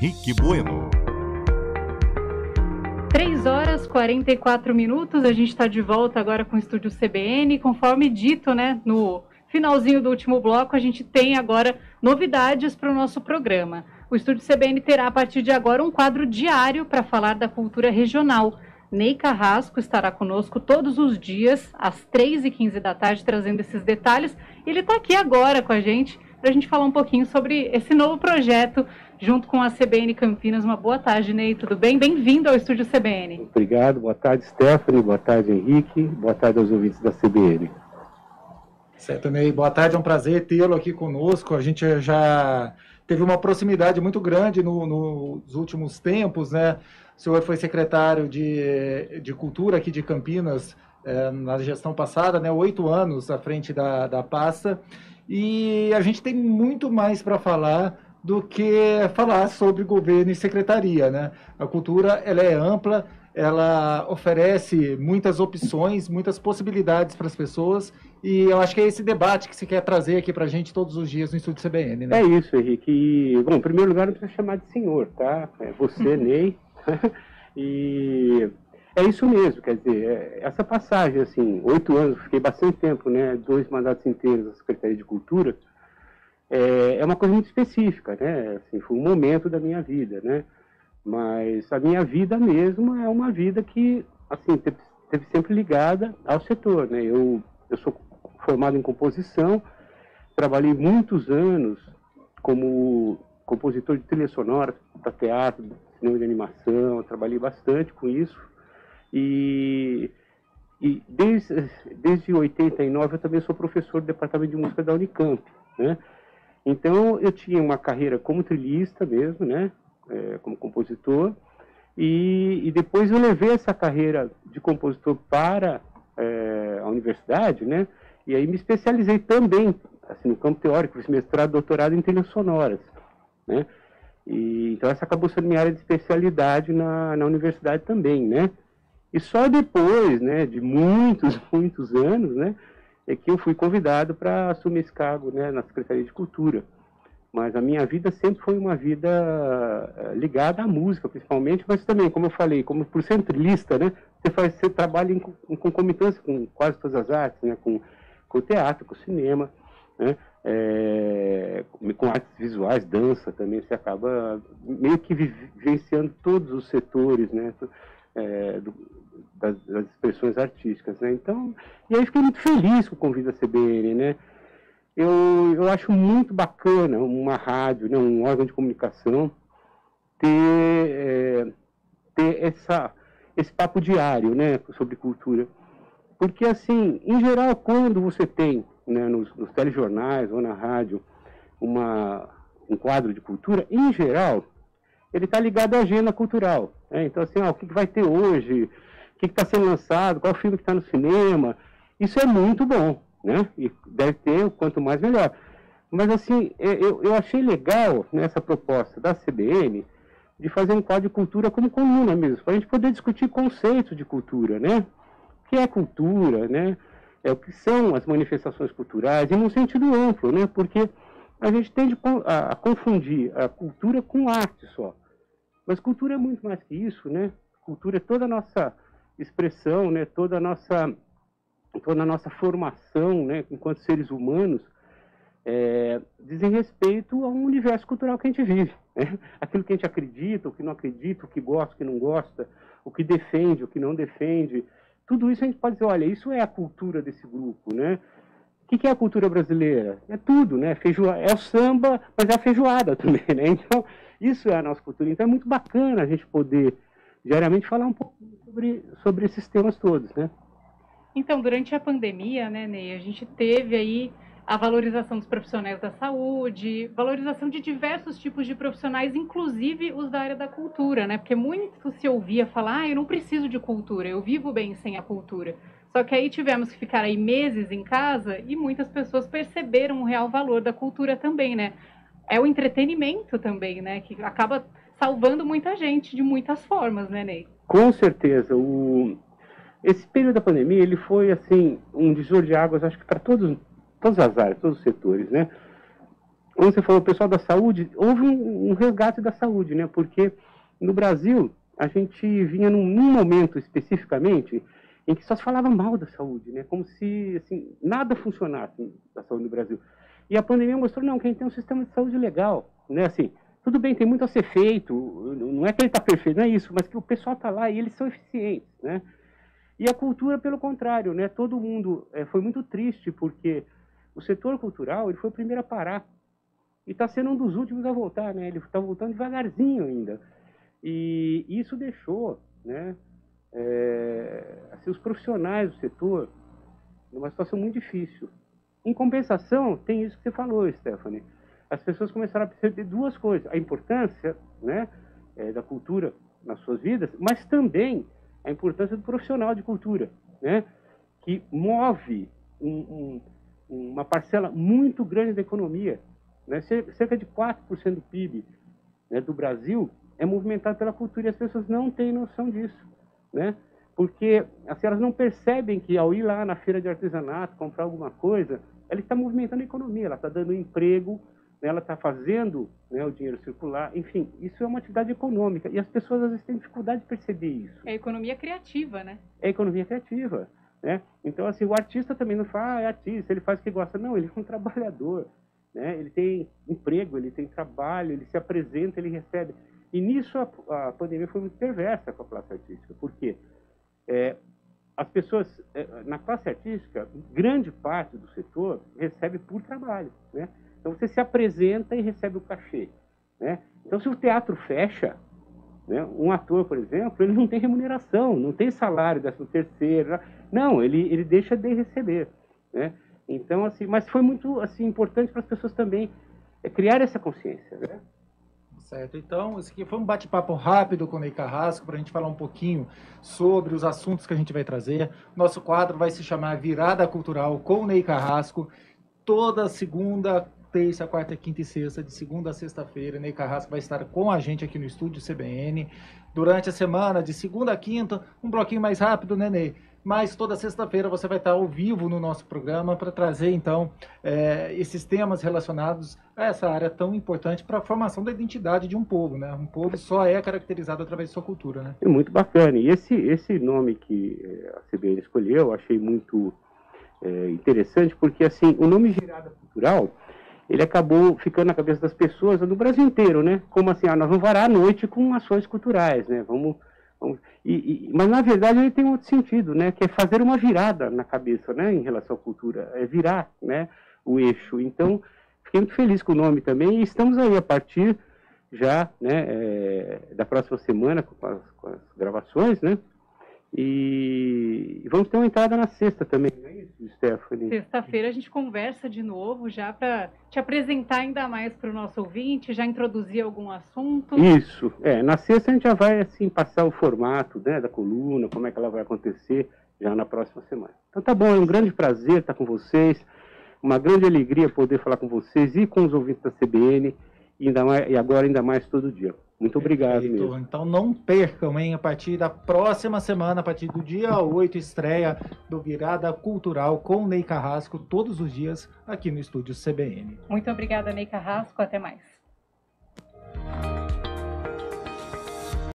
Henrique Bueno. 3h44, a gente está de volta agora com o Estúdio CBN. Conforme dito, né, no finalzinho do último bloco, a gente tem agora novidades para o nosso programa. O Estúdio CBN terá, a partir de agora, um quadro diário para falar da cultura regional. Ney Carrasco estará conosco todos os dias, às 3h15 da tarde, trazendo esses detalhes. E ele está aqui agora com a gente, para a gente falar um pouquinho sobre esse novo projeto, junto com a CBN Campinas. Uma boa tarde, Ney, tudo bem? Bem-vindo ao Estúdio CBN. Obrigado, boa tarde, Stephanie, boa tarde, Henrique, boa tarde aos ouvintes da CBN. Certo, Ney, boa tarde, é um prazer tê-lo aqui conosco. A gente já teve uma proximidade muito grande nos últimos tempos, né? O senhor foi secretário de Cultura aqui de Campinas na gestão passada, né? 8 anos à frente da pasta, e a gente tem muito mais para falar do que falar sobre governo e secretaria, né? A cultura, ela é ampla, ela oferece muitas opções, muitas possibilidades para as pessoas, e eu acho que é esse debate que você quer trazer aqui para a gente todos os dias no Estúdio CBN, né? É isso, Henrique. E, bom, em primeiro lugar, não precisa chamar de senhor, tá? É você, Ney. E é isso mesmo, quer dizer, essa passagem, assim, 8 anos, fiquei bastante tempo, né? 2 mandatos inteiros na Secretaria de Cultura, é uma coisa muito específica, né? Assim, foi um momento da minha vida, né? Mas a minha vida mesmo é uma vida que, assim, teve sempre ligada ao setor, né? Eu sou formado em composição, trabalhei muitos anos como compositor de trilha sonora para teatro, cinema de animação, trabalhei bastante com isso. E desde 89 eu também sou professor do Departamento de Música da Unicamp, né? Então eu tinha uma carreira como trilhista mesmo, né? Como compositor, e depois eu levei essa carreira de compositor para a universidade, né? E aí me especializei também, assim, no campo teórico, fiz mestrado, doutorado em trilhas sonoras, né? E então essa acabou sendo minha área de especialidade na universidade também, né? E só depois, né, de muitos anos, né, é que eu fui convidado para assumir esse cargo, né, na Secretaria de Cultura. Mas a minha vida sempre foi uma vida ligada à música, principalmente, mas também, como eu falei, como por ser trilhista, né, você trabalha em concomitância com quase todas as artes, né, com o teatro, com o cinema, né, com artes visuais, dança também, você acaba meio que vivenciando todos os setores, né, das expressões artísticas, né? Então, e aí fiquei muito feliz com o convite da CBN, né? Eu acho muito bacana uma rádio, né, um órgão de comunicação, ter esse papo diário, né, sobre cultura. Porque, assim, em geral, quando você tem, né, nos telejornais ou na rádio um quadro de cultura, em geral, ele está ligado à agenda cultural, né? Então, assim, o que vai ter hoje, o que está sendo lançado, qual filme que está no cinema, isso é muito bom, né? E deve ter, quanto mais melhor. Mas, assim, eu achei legal nessa proposta da CBN de fazer um quadro de cultura como coluna mesmo, para a gente poder discutir conceitos de cultura, né? O que é cultura, né? O que são as manifestações culturais, e num sentido amplo, né? Porque a gente tende a confundir a cultura com arte só. Mas cultura é muito mais que isso, né? Cultura é toda a nossa expressão, né? Toda a nossa formação, né? Enquanto seres humanos, dizem respeito a um universo cultural que a gente vive, né? Aquilo que a gente acredita, o que não acredita, o que gosta, o que não gosta, o que defende, o que não defende. Tudo isso a gente pode dizer, olha, isso é a cultura desse grupo, né? O que é a cultura brasileira? É tudo, né? É o samba, mas é a feijoada também, né? Então, isso é a nossa cultura. Então, é muito bacana a gente poder, diariamente, falar um pouco sobre esses temas todos, né? Então, durante a pandemia, né, Ney, a gente teve aí a valorização dos profissionais da saúde, valorização de diversos tipos de profissionais, inclusive os da área da cultura, né? Porque muito se ouvia falar, eu não preciso de cultura, eu vivo bem sem a cultura. Só que aí tivemos que ficar aí meses em casa e muitas pessoas perceberam o real valor da cultura também, né? É o entretenimento também, né? Que acaba salvando muita gente de muitas formas, né, Ney? Com certeza. Esse período da pandemia, ele foi, assim, um divisor de águas, acho que para todas as áreas, todos os setores, né? como você falou, o pessoal da saúde, houve um resgate da saúde, né? Porque no Brasil, a gente vinha num momento especificamente em que só se falava mal da saúde, né? Como se assim, nada funcionasse da saúde no Brasil. E a pandemia mostrou, não, que a gente tem um sistema de saúde legal, né? Assim, tudo bem, tem muito a ser feito, não é que ele está perfeito, não é isso, mas que o pessoal está lá e eles são eficientes, né? E a cultura, pelo contrário, né? Todo mundo foi muito triste, porque o setor cultural ele foi o primeiro a parar. E está sendo um dos últimos a voltar, né? Ele está voltando devagarzinho ainda. E isso deixou, né, assim, os profissionais do setor numa situação muito difícil. Em compensação, tem isso que você falou, Stephanie. As pessoas começaram a perceber duas coisas. A importância, né, da cultura nas suas vidas, mas também a importância do profissional de cultura, né, que move uma parcela muito grande da economia. Né, cerca de 4% do PIB, né, do Brasil é movimentado pela cultura e as pessoas não têm noção disso, né? Porque assim, elas não percebem que ao ir lá na feira de artesanato, comprar alguma coisa, ela está movimentando a economia, ela está dando emprego, né, ela está fazendo, né, o dinheiro circular, enfim, isso é uma atividade econômica e as pessoas às vezes têm dificuldade de perceber isso. É a economia criativa, né? É a economia criativa, né? Então assim, o artista também não fala, é artista, ele faz o que gosta, não, ele é um trabalhador. Né? Ele tem emprego, ele tem trabalho, ele se apresenta, ele recebe. E nisso a pandemia foi muito perversa com a classe artística. Por quê? As pessoas, na classe artística, grande parte do setor recebe por trabalho. Né? Então você se apresenta e recebe o cachê. Né? Então se o teatro fecha, né, um ator, por exemplo, ele não tem remuneração, não tem salário, 13º, não, ele deixa de receber. Né? Então, assim, mas foi muito assim, importante para as pessoas também criar essa consciência. Né? Certo, então, esse aqui foi um bate-papo rápido com o Ney Carrasco, para a gente falar um pouquinho sobre os assuntos que a gente vai trazer. Nosso quadro vai se chamar Virada Cultural com o Ney Carrasco, toda segunda, terça, quarta, quinta e sexta, de segunda a sexta-feira. Ney Carrasco vai estar com a gente aqui no estúdio CBN. Durante a semana, de segunda a quinta, um bloquinho mais rápido, né, Ney? Mas toda sexta-feira você vai estar ao vivo no nosso programa para trazer, então, esses temas relacionados a essa área tão importante para a formação da identidade de um povo, né? Um povo só é caracterizado através de sua cultura, né? É muito bacana. E esse nome que a CBN escolheu, eu achei muito interessante, porque, assim, o nome Virada Cultural, ele acabou ficando na cabeça das pessoas no Brasil inteiro, né? Como assim, nós vamos varar a noite com ações culturais, né? Mas, na verdade, ele tem um outro sentido, né? Que é fazer uma virada na cabeça, né? Em relação à cultura. É virar, né? O eixo. Então, fiquei muito feliz com o nome também. E estamos aí a partir já, né? Da próxima semana com as gravações, né? E vamos ter uma entrada na sexta também, não é isso, Stephanie? Sexta-feira a gente conversa de novo, já para te apresentar ainda mais para o nosso ouvinte, já introduzir algum assunto. Isso, na sexta a gente já vai assim, passar o formato, né, da coluna, como é que ela vai acontecer já na próxima semana. Então tá bom, é um grande prazer estar com vocês, uma grande alegria poder falar com vocês e com os ouvintes da CBN, e agora ainda mais todo dia. Muito obrigado mesmo. Então não percam, hein? A partir da próxima semana, a partir do dia 8, estreia do Virada Cultural com o Ney Carrasco, todos os dias aqui no estúdio CBN. Muito obrigada, Ney Carrasco. Até mais.